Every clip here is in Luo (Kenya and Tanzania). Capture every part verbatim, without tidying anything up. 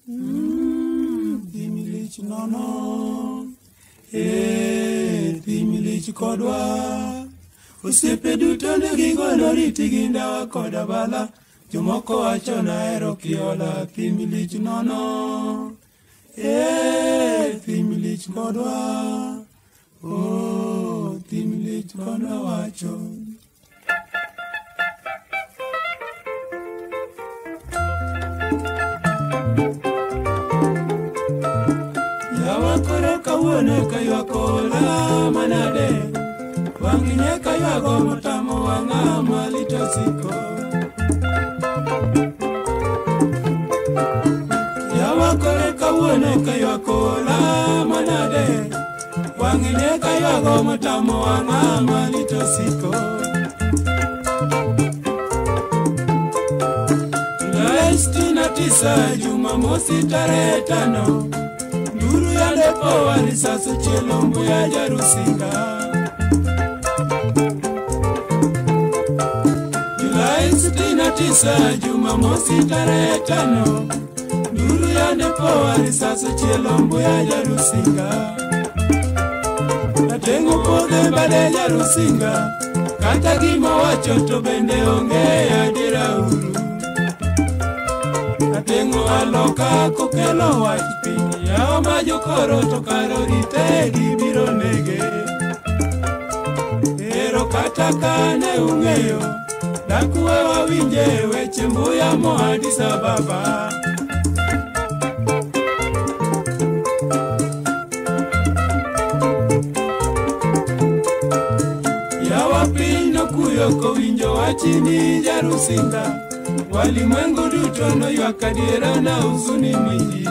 Thimilich nono, eh, thimilich kodwa. Osiepe duto ne gigolo riti gi ndawa koda bala. Jomoko wacho nahero kiola. Thimilich nono, eh, thimilich kodwa. Oh, thimilich kodwa wacho. Koro kawuono kaywakola manade wang'ine kaywago motamo wang'a malito siko yawa koro kawuono kaywakola manade wang'ine kaywago motamo wang'a malito siko Julai sitini na tisa Jumamosi tarehe tano Nduru ya depo wa risasi Chilombo ya Jarusinga Julai sitini na tisa Jumamosi tarehe tano Nduru ya depo wa risasi Chilombo ya Jarusinga Atengo pode bade Jarusinga Kata gima wacho to bende onge ya dira uru Atengo aloka kokelo wachipinyi Yao majo koro to karo rite gibiro nege Ero kata kane ung'eyo Dakuwe wawinje weche mbuya mo Addis Ababa Yawa pino kuyo kowinjo wachini Jarusinga Walimwengu duto no yuakadiera na huzuni mingi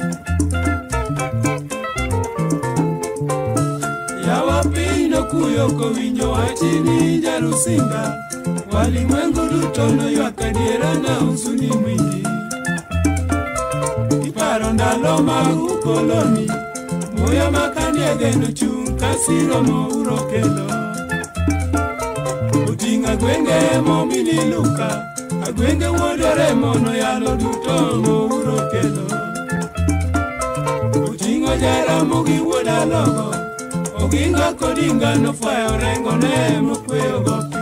Pino kuyo kowinjo wachini Jarusinga Walimwengu duto no yuakadiera na huzuni mwingi Kiparo ndalo mag ukoloni Muya makaniege no chung kasiro mo urokelo Utinga gwenge mo miniluka Agwenge wodore mono yalo duto mo urokelo Utinga jara mogi woda logo Oginga kodinga no fwayo rengo ne mokweo gopi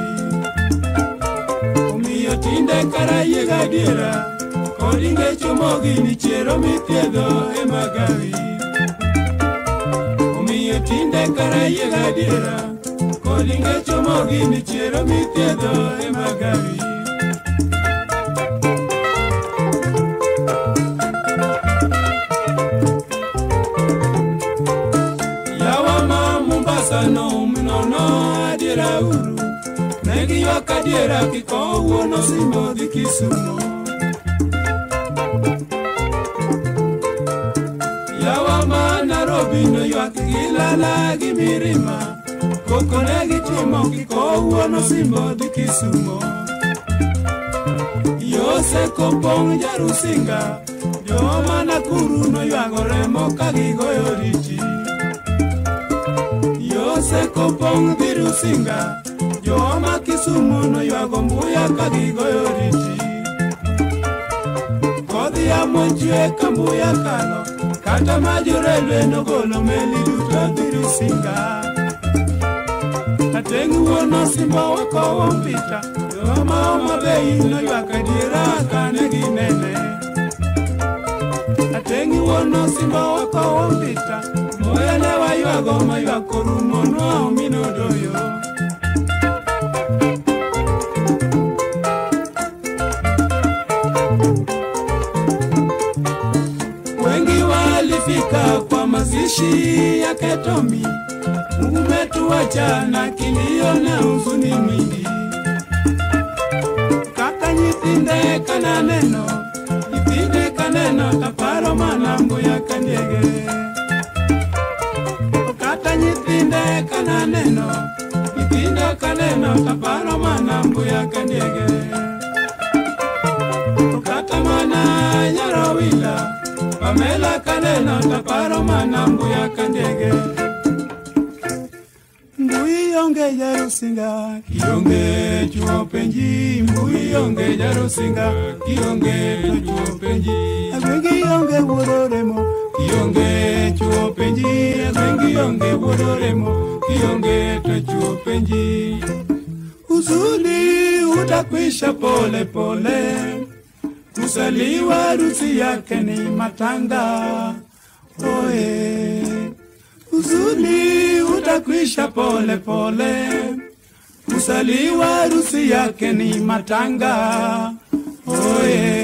Omiyo tinde karaye gadiera Kodinga chomogi ni chiero mithiedho e magawi Omiyo tinde karaye gadiera Kodinga chomogi ni chiero mithiedho e magawi No mnono adiera uru Negi yuaka adiera kiko uono simbo di Kisumo Yawa ma Nairobi no yuak gilala gi mirima Koko negi timo kiko uono simbo di Kisumo Yose kopong Jarusinga Joma Nakuru no yuagore moka gigoyo richi Yose kopong Jarusinga Joma Kisumu no yuago mbuya kagigoyo riti Kodhi ya monchwe kambuya kano Kata majorelwe no golo meli duto Jarusinga Atengu wono simba wako wompita Joma oma beyi no yuaka dira kane ginene Atengu wono simba wako wompita Moya lewa yuago ma yuako rumo no mino doyo Wengi walifika kwa mazishi ya Ketomi Umetuacha na kilio na huzuni mingi Kaka nyithinde kana neno Nyithinde kaneno kaparo manambo ya kandege Nyithinde kana neno Nyithinde kaneno kaparo manambu ya kandege Kata mana nyarawila Pamela kaneno kaparo manambu ya kandege Mbui yonge Jarusinga Kionge chuo penji Mbui yonge Jarusinga Kionge chuo penji Agwegi yonge penji. Huzuni utakwisha pole pole, kuzaliwa harusi yake ni matanga. Oe, huzuni utakwisha pole pole, kuzaliwa harusi yake ni matanga. Oe.